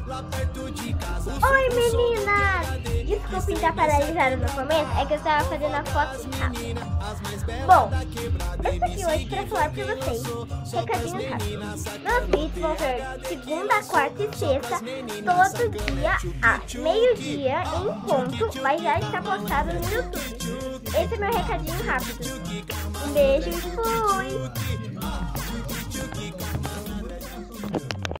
Oi, meninas! Desculpa estar paralisada no começo, é que eu estava fazendo a foto rápida. Bom, eu estou aqui hoje para falar para vocês recadinhos rápidos. Meus vídeos vão ser segunda, quarta e sexta, todo dia a meio-dia em ponto, mas já está postado no YouTube. Esse é meu recadinho rápido. Um beijo e fui!